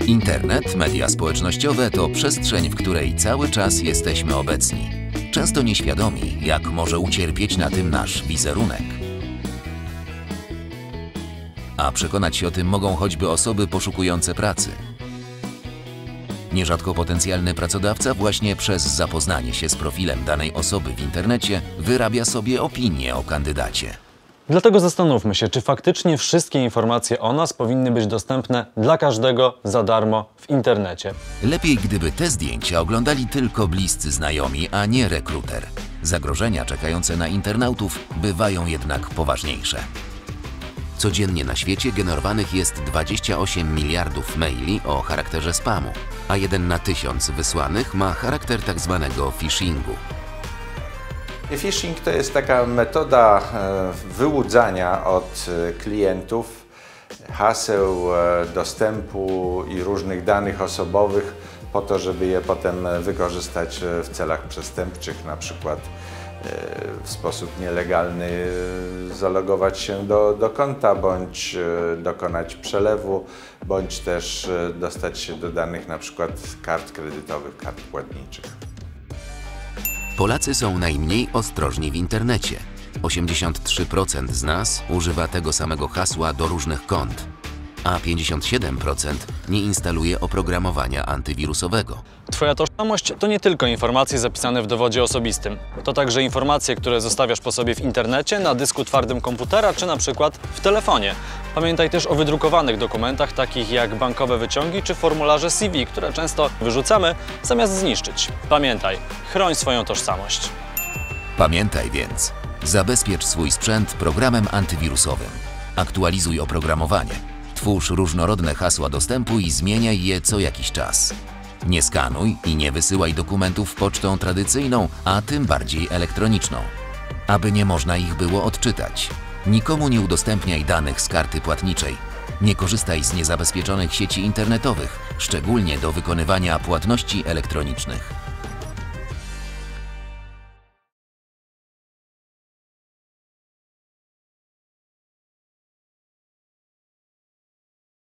Internet, media społecznościowe to przestrzeń, w której cały czas jesteśmy obecni. Często nieświadomi, jak może ucierpieć na tym nasz wizerunek. A przekonać się o tym mogą choćby osoby poszukujące pracy. Nierzadko potencjalny pracodawca właśnie przez zapoznanie się z profilem danej osoby w internecie wyrabia sobie opinię o kandydacie. Dlatego zastanówmy się, czy faktycznie wszystkie informacje o nas powinny być dostępne dla każdego za darmo w internecie. Lepiej, gdyby te zdjęcia oglądali tylko bliscy znajomi, a nie rekruter. Zagrożenia czekające na internautów bywają jednak poważniejsze. Codziennie na świecie generowanych jest 28 miliardów maili o charakterze spamu, a 1 na 1000 wysłanych ma charakter tzw. phishingu. Phishing to jest taka metoda wyłudzania od klientów haseł dostępu i różnych danych osobowych po to, żeby je potem wykorzystać w celach przestępczych, na przykład w sposób nielegalny zalogować się do konta, bądź dokonać przelewu, bądź też dostać się do danych na przykład kart kredytowych, kart płatniczych. Polacy są najmniej ostrożni w internecie. 83% z nas używa tego samego hasła do różnych kont, a 57% nie instaluje oprogramowania antywirusowego. Twoja tożsamość to nie tylko informacje zapisane w dowodzie osobistym. To także informacje, które zostawiasz po sobie w internecie, na dysku twardym komputera czy na przykład w telefonie. Pamiętaj też o wydrukowanych dokumentach, takich jak bankowe wyciągi czy formularze CV, które często wyrzucamy zamiast zniszczyć. Pamiętaj, chroń swoją tożsamość. Pamiętaj więc, zabezpiecz swój sprzęt programem antywirusowym. Aktualizuj oprogramowanie. Twórz różnorodne hasła dostępu i zmieniaj je co jakiś czas. Nie skanuj i nie wysyłaj dokumentów pocztą tradycyjną, a tym bardziej elektroniczną, aby nie można ich było odczytać. Nikomu nie udostępniaj danych z karty płatniczej. Nie korzystaj z niezabezpieczonych sieci internetowych, szczególnie do wykonywania płatności elektronicznych.